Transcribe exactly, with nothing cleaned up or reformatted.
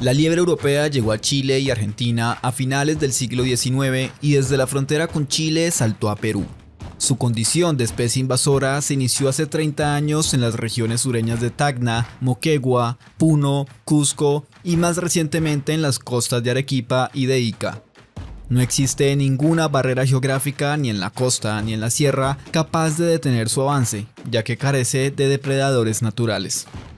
La liebre europea llegó a Chile y Argentina a finales del siglo diecinueve y desde la frontera con Chile saltó a Perú. Su condición de especie invasora se inició hace treinta años en las regiones sureñas de Tacna, Moquegua, Puno, Cusco y más recientemente en las costas de Arequipa y de Ica. No existe ninguna barrera geográfica ni en la costa ni en la sierra capaz de detener su avance, ya que carece de depredadores naturales.